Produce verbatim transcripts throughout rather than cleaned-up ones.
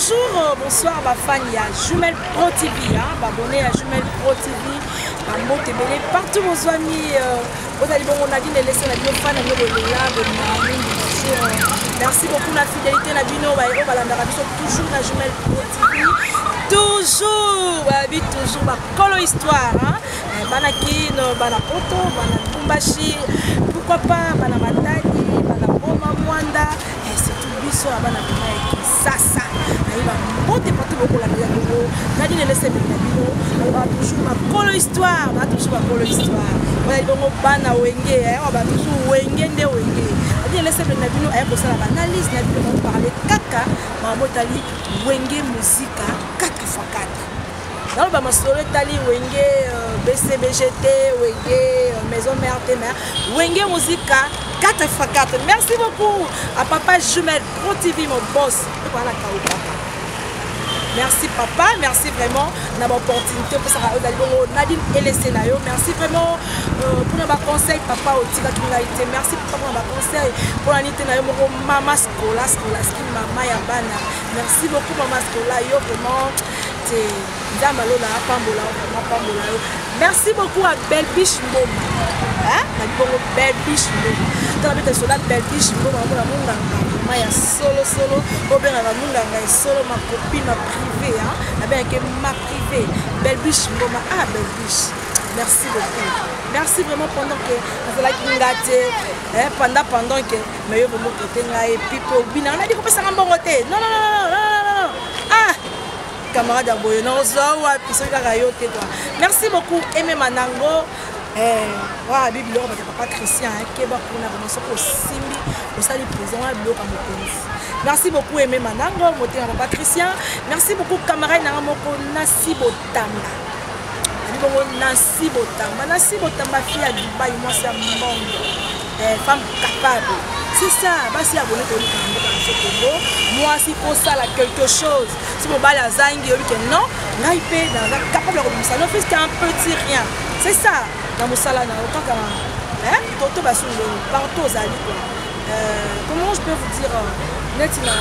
bonjour, bonsoir, ma fan, il y a Jumel Pro T V, hein, abonné à Jumel Pro T V, ma moto est partout vos amis, vous allez bon, on a dit de laisser la vidéo fan, on a merci beaucoup la fidélité, la vidéo, toujours la Jumel Pro T V, toujours, ouais, toujours, ma colo histoire, hein, Banakin, Banapoto, Banapumbashi, pourquoi pas, Banamatani, Banapoma Mwanda, et c'est tout biso à Banapuma. Sasa, il va monter partout beaucoup la vidéo. Nadine laisse la vidéo. On va toujours ma colo histoire, on va toujours ma colo histoire. On va donc bana wenge, on va toujours wenge de wenge. Nadine laisse la vidéo, elle pose la analyse, Nadine va parler caca, ma motali wenge musique quatre fois quatre. Dans le bamasolo tali wenge B C B G T, wenge maison mère tes mères, wenge musique quatre fois quatre. Merci beaucoup à papa Jumel Pro T V, mon boss. Voilà, papa. Merci papa, merci vraiment pour l'opportunité pour ça. Nadine et les scénarios. Merci vraiment euh, pour nos conseils, papa au Tika qui m'a été. Merci pour nos conseils pour la nité na yo maman Skola, Skola, ski maman Yabana. Merci beaucoup maman Skola. Yo vraiment c'est Damalola, Pambola, Pambola. Merci beaucoup à Belle Biche Moma. Hein? Belle Biche Moma. Dans la soldat Belle Biche Moma, mon Maya solo solo, au bien la Munganga solo, ma copine, ma privée, hein, avec ma privée, Belle Biche Moma, ah Belle Biche, merci beaucoup, merci vraiment pendant que vous avez gâté, pendant pendant que mais vous me côté là et puis pour bien, on a dit que ça va bon côté, non non non non non non, ah, camarade Aboyo, non ça ouais, puis c'est la rayote toi, merci beaucoup, Aimé Manango. Eh, wa bibi lo ba papa Christian qui ba pour na vraiment so simbi au sali présent à bloc à police. Merci beaucoup Aimé Manango, moté à papa Christian. Merci beaucoup camarade na moko Nasi Botamba. Ani bongo Nasi Botamba, Nasi Botamba fille à Dubaï, moi c'est un monde. Eh, femme capable. C'est ça, bah si abonné pour le Congo. Moi si pour ça là quelque chose. Si mon bal à Zangi que non, là il peut dans un capable de ça. Non fils qui un petit rien. C'est ça. Dans mon salon, autant qu'un hein, toto basu partout aux alliés quoi. Comment je peux vous dire, net na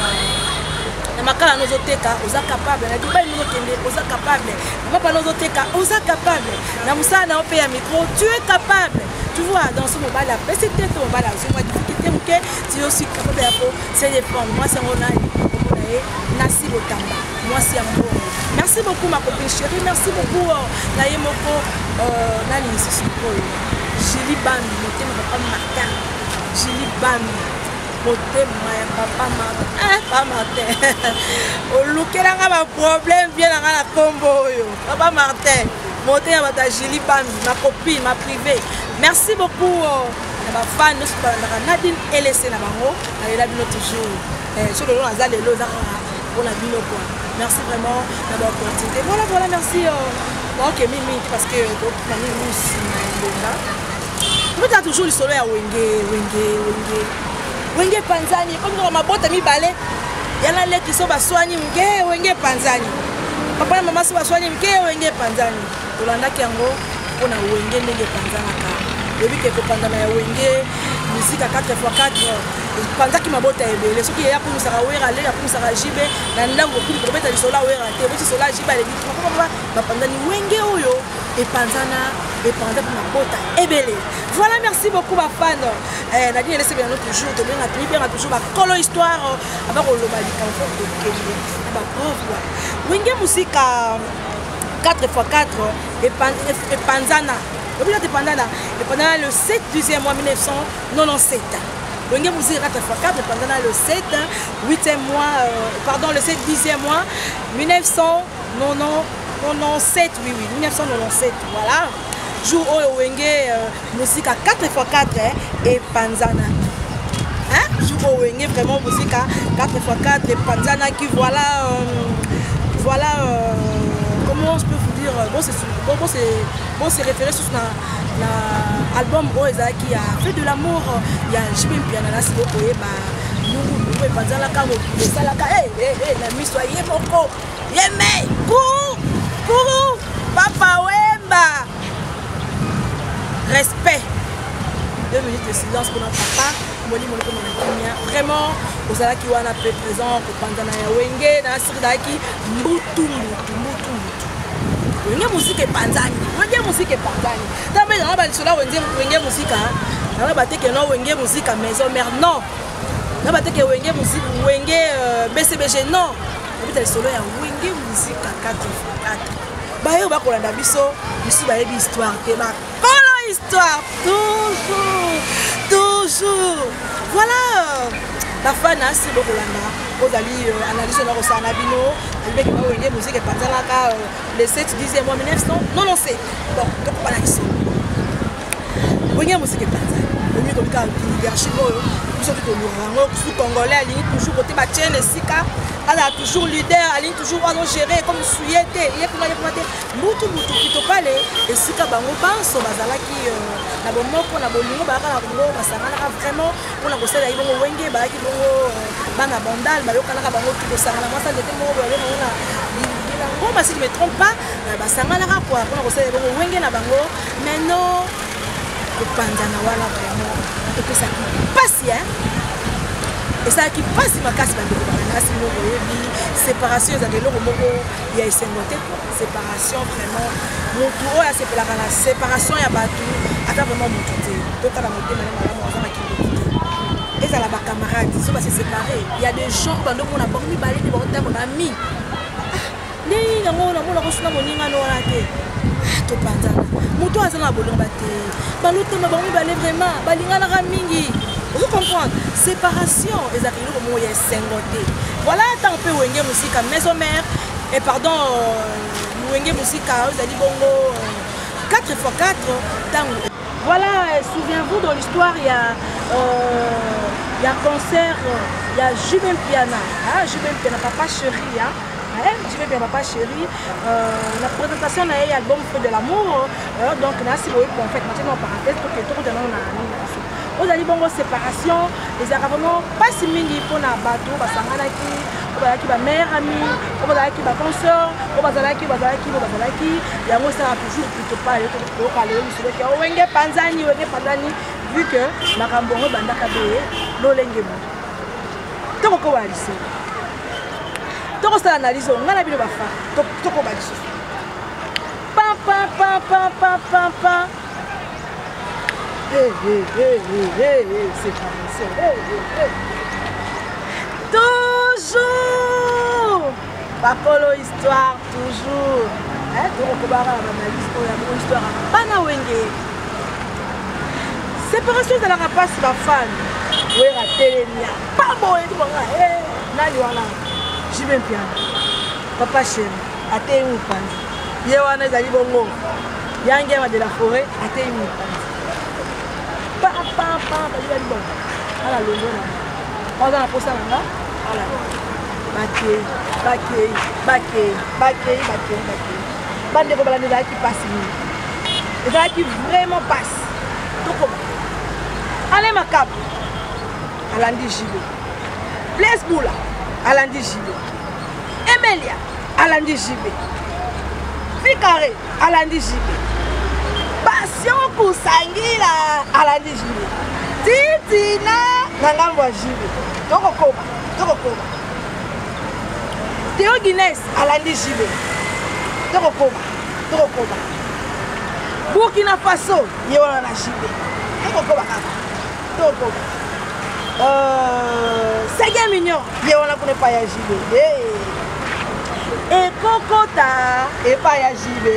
na makala nozoteka, oza capable. Na Dubaï nous kende, oza capable. Na papa nozoteka, oza capable. Na musala na opé micro, tu es capable. Tu vois dans ce mobile là, c'est tête au mobile là, c'est moi difficulté OK, tu es aussi capable de c'est défendre. Moi c'est mon ami, Nasi Botamba. Moi c'est amour. Merci beaucoup ma copine chérie, merci beaucoup Nayemoko euh nani ici Julie Bam, moté ma papa Martin. Julie Bam, moté ma papa Martin. Ah, pas Martin. O lukela nga problème bien nga la combo yo. Papa Martin, moté ma ta Julie Bam, ma copine, ma privée. Merci beaucoup ma fan nous Nadine et les na bango, elle est là toujours. Eh sur le long azal le za pour la vie quoi. Merci vraiment d'avoir continué. Voilà, voilà, merci. Euh, ok, Mimi, parce que Mimi, tu as toujours le soleil à Wenge, Wenge, Wenge. Wenge Panzani, comme dans ma boîte à mi balai, il y en a les qui sont soignés, Wenge, Wenge Panzani. Papa et maman sont soignés, Wenge Panzani. Olanda Kiango, on a Wenge, Wenge Panzani. Le but est que pendant la Wenge, musique à quatre fois quatre. Pendant qu'il m'a botté les ceux qui est là pour nous savoir aller là pour nous savoir jibe na ndango pour promettre les sola ouais raté oui sola jibe les dit pourquoi pas pendant ni wenge oyo et panzana et pendant pour ma bota ebele. Voilà, merci beaucoup ma fan. Eh Nadine laisse bien l'autre jour de bien attendu bien toujours ma colo histoire avec le bali quand on Kenya ba pauvre wenge musique à quatre fois quatre et panzana le but de panzana et pendant le sept douzième mois mille neuf cent quatre-vingt-dix-sept. Wenge musique quatre fois quatre pendant le sept huitième mois euh, pardon le sept dixième mois mille neuf cent quatre-vingt-dix-sept oui oui mille neuf cent quatre-vingt-dix-sept voilà jour où Wenge euh, musique à quatre fois quatre hein, et panzana hein jour où Wenge vraiment musique à quatre fois quatre et panzana qui voilà euh, voilà euh, comment je peux vous dire bon c'est bon, bon c'est bon c'est référé sur l'album qui a fait de l'amour. Il y a Jimmy Piana là, c'est beaucoup et bah nous pouvons pas dire la cam et ça la cam eh eh la mise soyez moko yeme pour pour papa wemba respect deux minutes de silence pour notre papa. Moli moli comme on a vraiment aux ala qui wana peu présent pour pendant ya wenge na sirda ki mbutu mbutu mbutu mbutu wenge musique panzani wenge musique panzani tambe na ba lisola wenge wenge musique na ba te que non wenge musique maison mère non na ba te que wenge musique wenge B C B G non habita lisola ya wenge musique quatre fois quatre ba yo ba kolanda biso biso ba yebi histoire te ba kola histoire toujours toujours voilà la fan a si beaucoup là aux ali analyse na rosana bino avec ma wenge musique et panzana ka le sept dixième mois mille neuf cents non non c'est bon donc pas la question wenge musique et panzana le mieux comme ka leadership surtout que nous rango sous congolais ali toujours côté ba chaîne sika ala toujours leader ali toujours on gérer comme suyete yé pour yé mutu mutu kito pale et sika bango banso bazala ki na bomoko na bolingo ba ka na bongo basanga na vraiment pour na kosala ibongo wenge ba ki bongo banga bandal ba yoka na ka bango kito sanga na mwasa ndete mo ba yo na bilango ba si je me trompe pas basanga na ka pour na kosala ibongo wenge na bango mais non kopanda na wala vraiment et que ça passe hein et ça qui passe ma casse ba ndeko ba na si mo yebi séparation za lelo moko ya esengote séparation vraiment motu oya sepela kana séparation ya batu ata vraiment motu te tota la moté mana mala mo za makindi et ça la ba camarades ils sont pas séparés il y a des gens bando mona bangi balé de bonta ko ami ni na mo na mo na ko suna moninga no na te to panzana moto azana bolomba te bando te ba bangi balé vraiment balinga na mingi. Vous comprenez? Séparation, les accueillis comme il y a cinquante. Voilà, tant que wenge musique à maison mère et pardon, wenge musique à vous allez bongo quatre fois quatre. Voilà, souviens-vous dans l'histoire il y a euh, il y a concert, il y a Jumel Piana, hein, Jumel Piana, papa chéri, hein. Je vais bien papa chéri euh, la présentation de l'album Feu de l'amour euh, donc là si vous voyez en fait maintenant en parenthèse pour que tout le monde a vous allez bongo séparation les a vraiment pas si mingi pour na bateau basangana ki ba ki ba mère ami ba ki ba consort ba ki ba ki ba ki yango ça toujours plutôt pas yo to ka le sur que wenge panzani wenge panzani vu que makambo banda ka be lo lenge mo to ko wa lise to ko sa analyse on ngana bino ba fa to to ko ba lise pa pa pa pa pa pa pa hey hey hey hey hey c'est pas ça hey hey toujours bakolo histoire toujours hein to ko ba ra analyse ko ya histoire bana wenge séparation de la rapace ba fan we ra telenia pa boye to ba eh nani wana Jumel Piana papa chéri ate mu panzi ye wana ezali bongo yange ma de la forêt ate mu panzi pa pa pa ba yali bon ala londo na oza na posa nanga ala bake bake bake bake bake bake bande ko bala ndaki passe ni ezali vraiment passe toko ale makap alandi jibe place bula alandi jibe Emelia alandi jibe Fikare alandi jibe Passion Kusangila alandi jibe Titina nangambo jibe toko koba toko koba Théo Guinness alandi jibe toko koba toko koba Burkina Faso yewana na jibe toko koba kaka toko koba Euh, Sege Mignon, il y a un pas à J B. Et Kokota, et pas à J B.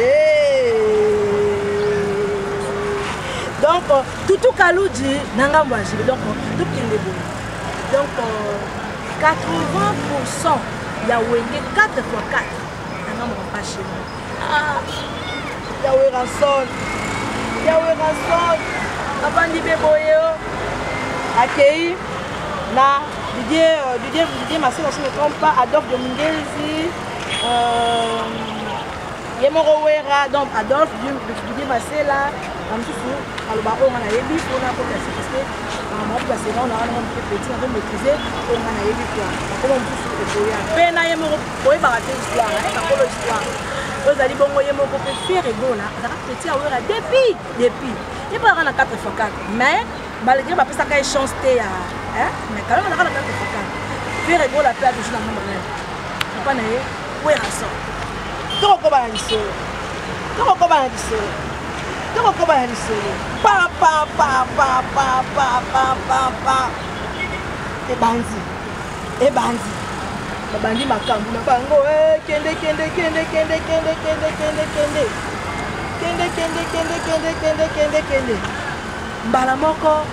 Donc, tout tout Kaloudi, Nanga moi J B. Donc, tout qui est bon. Donc, quatre-vingts pour cent, il y a quatre fois quatre. Nanga moi pas chez moi. Ah, il y a eu rançon. Il y a eu rançon. Avant d'y béboyer, accueilli. Là, Didier, Didier, Didier Massé, si je ne me trompe pas, Adolphe de Mungezi, euh, Yemoro Wera, donc Adolphe, Didier Massé là, comme tout ça, à le baron, on a ébi, on a parce que, on a passé là, on a un peu petit, on a maîtrisé, on a ébi quoi. Comment on peut se faire? Ben, na Yemoro, on va rater l'histoire, on va rater l'histoire. Vous allez bon, Yemoro peut faire et bon là, on a petit à Wera, depuis, depuis, il peut avoir quatre fois quatre, mais malgré ma pesa ka chance te ya hein mais quand même on a la tête focale faire ego la perte toujours dans mon rêve papa na ye ouais raso to ko ba lisolo to ko ba lisolo to ko ba lisolo pa pa pa pa pa pa pa pa pa e bandi e bandi babandi makambu na bango eh kende kende kende kende kende kende kende kende kende kende kende kende kende kende kende mbala moko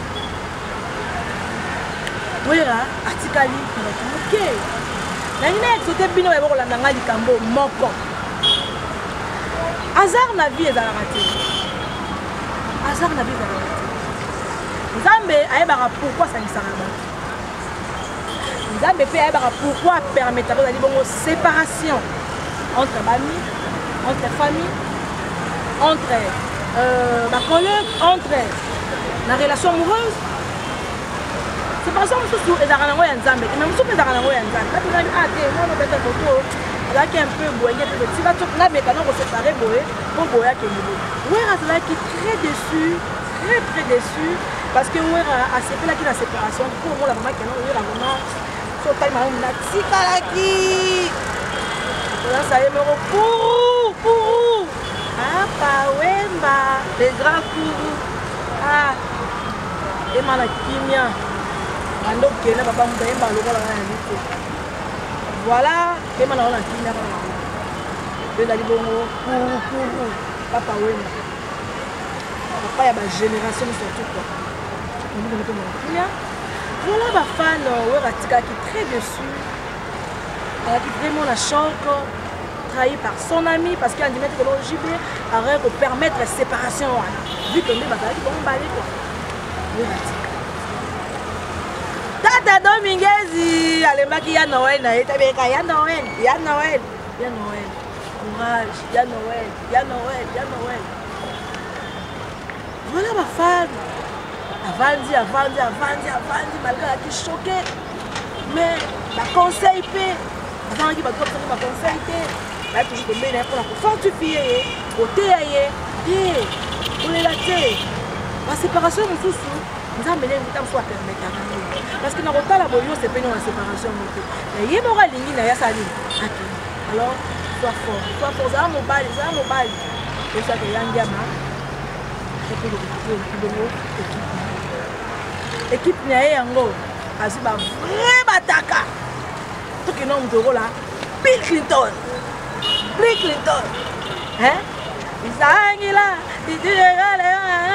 wera atikali ok nangi na exote bino ya bokolanda nga likambo moko hasard na vie ezalaka te hasard na vie ezalaka te nzambe ayebaka pourquoi asangisaka bato nzambe mpe ayebaka pourquoi apermetaka ozali bongo séparation entre bami entre famille entre euh, ma collègue entre la relation amoureuse séparation mosusu ezalaka nango ya nzambe me mosusu ezalaka nango ya nzambe katinani a te mwana obeta koto azalaki un peu boyenge mpe tika to nabeka nango séparé boye mpo boye akende boye wera azalaki très déçu très très déçu parce que wera asepelaki na séparation mpo omona mama kena wera vraiment sotali malamu natikalaki ozasa ye moko puru puru apa wemba le grand puru ah emana kimia ando kena papa mbayemba lokola na yite voilà emana ona kimia kana ezali bongo puru puru papa wemba papa ya ba génération surtout quoi on dit que mon kimia voilà ma fan ouais Ratika qui est très déçu elle a vraiment la choc trahi par son ami parce qu'il a dit que le J B aurait pu permettre la séparation vu que nous bazali bon balé quoi ouais Ratika Tata Dominguez alemaki ya Noël na etabeka ya Noël ya Noël ya Noël courage ya Noël ya Noël ya Noël voilà ma fan avandi avandi avandi avandi malgré qui choqué mais la conseil pe avant qui va trop ma conseil pe là toujours que mais pour la fortifier côté aye et on est là la séparation mususu nzambe le ngita mso permettre parce que na kotala boyo c'est pe na séparation moto mais yebo ka lingi na ya sali ati alors sois fort sois fort ça mobile ça mobile et ça que yangia ma c'est que le équipe na ye yango asi ba vrai bataka to ke nom de là Bill Clinton Bill Clinton hein isangila idire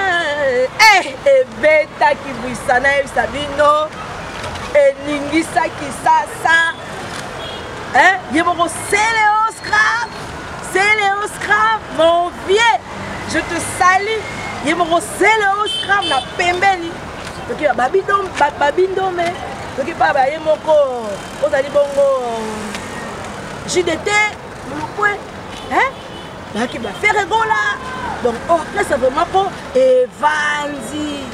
eh e beta ki buisana e sabino e ningisa ki sasa hein yebo c'est le Oscar c'est le Oscar mon vieux je te salue yebo c'est le Oscar na pembeni donc babidom babindome donc baba ye moko ozali bongo J D T mulukwe hein donc ba faire rigola donc oh là c'est vraiment pour evandi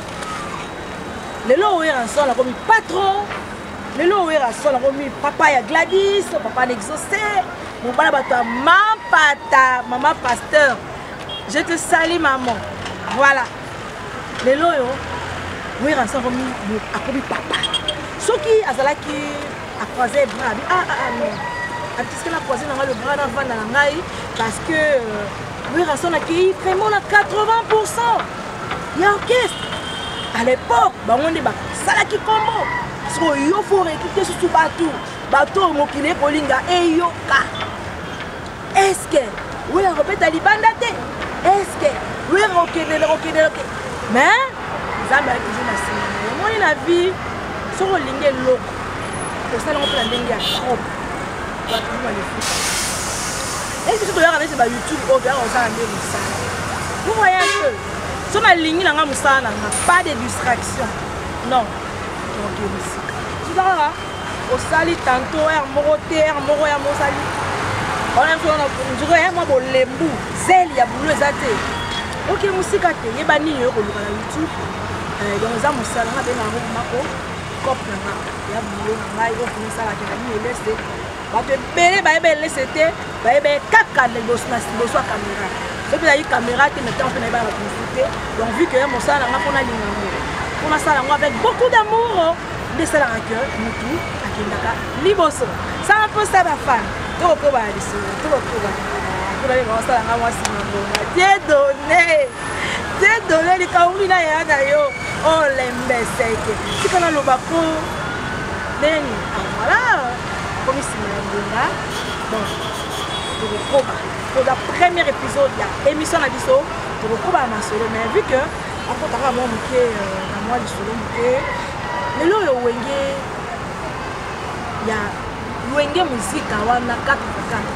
lelo oyer ensemble comme patron lelo oyer ensemble comme papa ya Gladys papa l'exaucé mon bana bato maman pata maman pasteur je te salue maman voilà lelo yo oui, ensemble a commis papa. Ce qui a zalaki a croisé bras. Ah ah ah non. A dit que la croisé dans le bras dans la ngai parce que oui, ensemble a qui vraiment à quatre-vingts pour cent. Il y a orchestre. À l'époque, bah on est bah salaki combo. So yo faut récupérer sur bateau. Bateau mo kile kolinga e yoka. Est-ce que oui, on répète à libandate. Est-ce que oui, OK, OK, OK. Mais nzambe toujours na sima omoni na vie soko olingi eloko osala ngo mpe na ndenge ya trop batuma balefuta esi biso toyaka neti ba youtube oyo toyaka kosala nde mosala vous voyez un peu so nalingi nanga mosala nanga pas de distraction non oke mosika soza kaka osali tanto ere moko te ere moko ya mosali onaa mwa bolembu zeli ya bulu eza te oke mosika te yeba nini oyo koluka na youtube donc eza mosala nga mpe nango mako cope nanga ya bulo na ngai oyo misalaka na bino elese bato ebele bayeba elese te bayeba kaka liboso ya caméra soki ezali caméra te maintenant mpe nayeba na bato mosu te donc vu ke ya mosala nanga mpona lingango On a ça avec beaucoup d'amour. De ça la que mutu akendaka liboso. Ça un peu ça la fan. Tout ko ba liso, tout ko ba. Pour aller voir ça la moi si ngona. Dieu donné. Dieu donné les kauri na ya na yo. Oh lembeseke. Si kana lobako. Neni, voilà. Comme si ngona. Bon. Tout ko ba. Pour la première épisode il y a émission na biso. Tout ko ba ma solo mais vu que après t'as vraiment muké na moi le solo muké. Mais là, il y a une musique wana quatre quatre.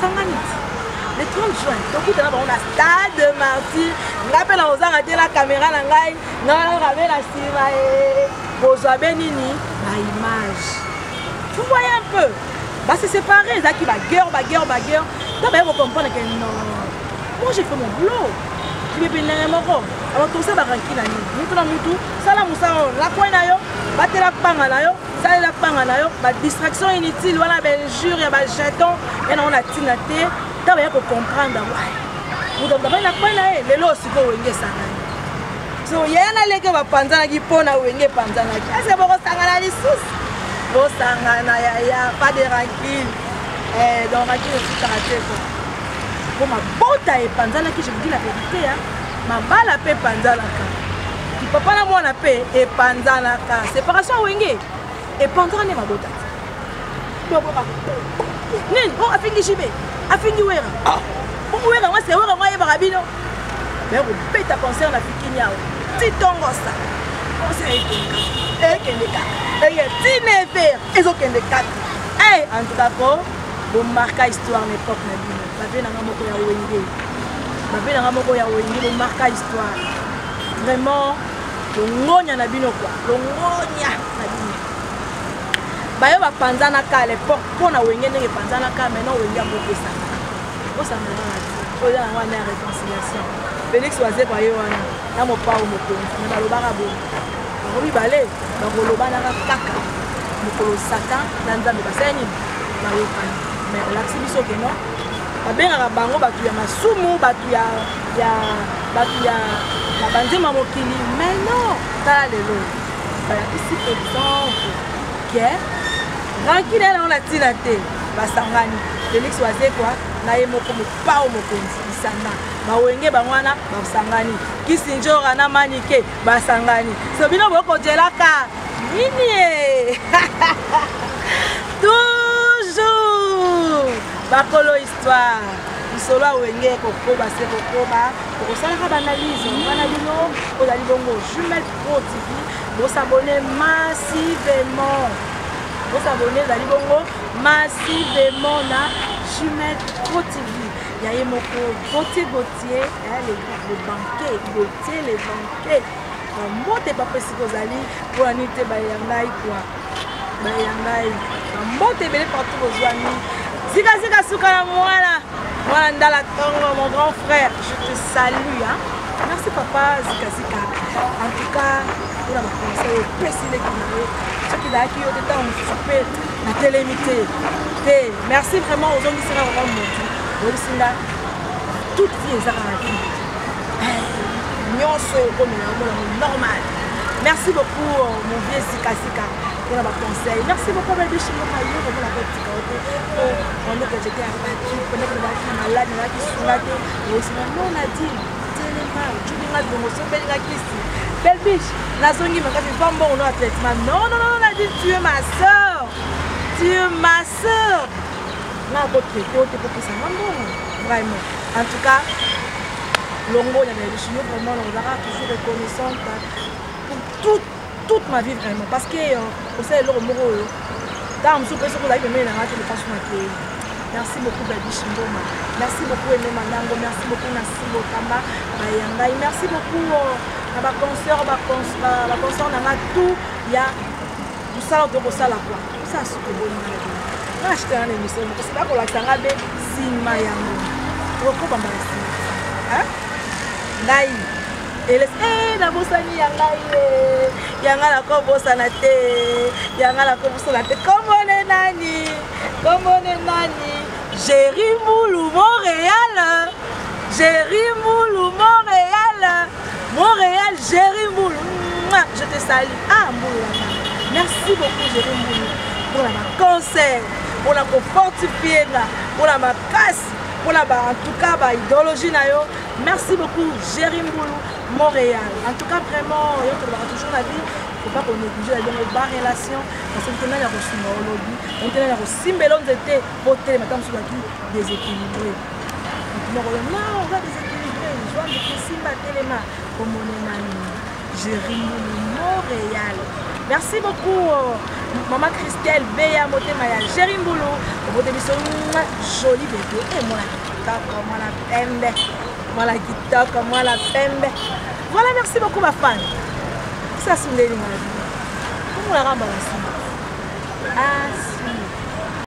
Le trente juin, donc on a stade de Martyr. On appelle aux gens à la caméra, on a la cinéma et vous avez une image. Vous voyez un peu. Bah c'est séparé, ça qui va guerre, bagueur, bagueur. D'abord vous comprenez que non. Moi j'ai fait mon boulot. Je vais venir à mon corps. Alors tout ça va tranquille. Nous tout mutu. Ça la moussa la coin na yo. Battre la panga na yo. Ça la panga na yo. Ba distraction inutile. Voilà ben jure ya ba jeton. Et on a tinaté. D'abord il faut comprendre. Vous devez la coin na e. Lelo siko wenge sanga. So yana leke ba panzana ki pona wenge panzana ki. Est-ce que vous sanga na lisusu? Vous sanga na ya ya pas de rancune. Eh donc rancune c'est karaté quoi. Pour ma botte et panzana qui je vous dis la vérité hein. Ma balle a fait panzana ka. Tu papa na moi na paix et panzana ka. Séparation wenge et panzana ne ma botte. Donc papa. Nen on a fini jibe. A fini wera. Ah. On wera moi c'est wera moi et barabino. Mais on pète à penser on a fini à. Ti tongo ça. On sait que et que les quatre. Et ti never et zo que les quatre. Eh en tout cas bon marquer histoire l'époque na bino. Ba vie na moko ya wenge. Ba vie na moko ya wenge bon marquer histoire. Vraiment longonya na bino quoi. Longonya na bino. Ba yo ba panzana ka l'époque pona wenge ndenge panzana ka maintenant wenge moko ça. Ko ça me rend. Ko ya wana ya réconciliation. Félix Oazé ba yo wana. Na mo pa o moko. Na ba lobaka bo. Ba ri balé. Ba ko lobana ka kaka. Moko satan na nzambe ba seni. Ba yo pa. Mais la biso que non babengaka bango batu ya masumu batu ya ya batu ya na banzema mokili mais non tala lelo ici exemple que rankine na la tina te basangani Félix Oazé quoi na ye moko mopao mokonzi isana bawenge bangwana basangani kisinjora na manike basangani so bino boko jelaka nini bakolo histoire isolo wenge kokoba se kokoba kosalaka d'analyse bana bino ozali bongo Jumel Pro T V vous abonnez massivement vous abonnez zali bongo massivement na Jumel Pro T V yaye moko Gautier Gautier le le banquier Gautier les banquiers mbote pas précis kozali pour la nuit ba yangai quoi ba yangai mbote belé partout ozwani. Zika Zika Soukala Mouala, moi Ndala Tongo, mon grand frère, je te salue. Hein? Merci papa Zika Zika. En tout cas, on a pensé au préciser qui m'a dit. Ceux qui ont été temps, on se fait la télémité. Merci vraiment aux hommes qui sont vraiment montés. Toute vie est à la vie. Normal. Merci beaucoup mon vieux Zika Zika. Pour la conseil. Merci beaucoup belle biche pour la petite côté. On est que j'étais abattu, on est que j'étais malade, on a qui sont là. Et aussi non on a dit tellement tu dis là bon so belle la Christi. Belle biche, la zongi m'a dit pas bon on a traitement. Non non non on a dit tu es ma sœur. Tu es ma sœur. Là votre côté pour que ça va bon. Vraiment. En tout cas longo il y a des biches vraiment on aura toujours reconnaissante pour tout toute ma vie vraiment parce que au sein de l'Oromoro dans mon souper sur la vie mais la de façon à créer. Merci beaucoup Baby Chimboma, merci beaucoup Ene Mandango, merci beaucoup Nassi Botamba Bayangai, merci beaucoup à ma consoeur, ma consoeur, ma consoeur n'a tout il y a du salon de Rosala quoi. Ça c'est que bon on a acheté un émission parce que là pour la sangabe Sima Yango. Pourquoi pas hein? Naï. Et les na bosani yangai yanga la ko bosana te yanga la ko bosana te comme on est nani comme on est nani Jéri Moulou Montréal Jéri Moulou Montréal Montréal Jéri Moulou Je te salue. Ah, Mboulou. Merci beaucoup, Jérémy Mboulou, pour la conseil, pour la fortifier, pour la casse, pour la en tout cas, bah, idéologie. Merci beaucoup, Jérémy Mboulou, Montréal. En tout cas, vraiment, il y a toujours la vie. Il ne faut pas qu'on néglige la relation. Parce que maintenant, il y a reçu le lobby. Maintenant, il y a reçu Mélon de thé. Beauté, maintenant, je suis déséquilibré. Non, on va déséquilibrer. Je vois que Simba Téléma, comme on est là, Jérémy Mboulou, Montréal. Merci beaucoup, Maman Christelle, Béa Motemaya, Jérémy Mboulou. Vous avez joli bébé. Et moi, la guitare, moi la pembe. Moi la guitare, moi la pembe. Voilà, merci beaucoup, ma femme. Ça, c'est une ligne. Comment la rendre aussi? Ah, si.